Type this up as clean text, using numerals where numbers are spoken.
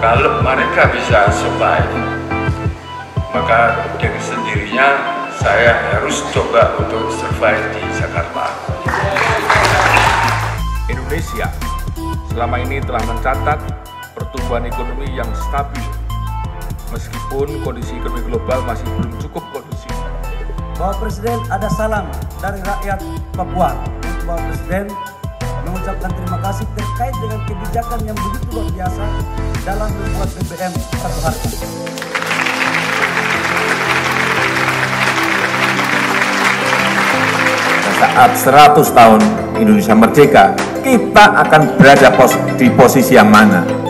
Kalau mereka bisa survive, maka dengan sendirinya saya harus coba untuk survive di Jakarta. Indonesia selama ini telah mencatat pertumbuhan ekonomi yang stabil, meskipun kondisi ekonomi global masih belum cukup kondusif. Bapak Presiden, ada salam dari rakyat Papua. Bapak Presiden mengucapkan terima kasih terkait dengan kebijakan yang begitu luar biasa dalam membuat BBM satu harga. Saat 100 tahun Indonesia merdeka, kita akan berada di posisi yang mana?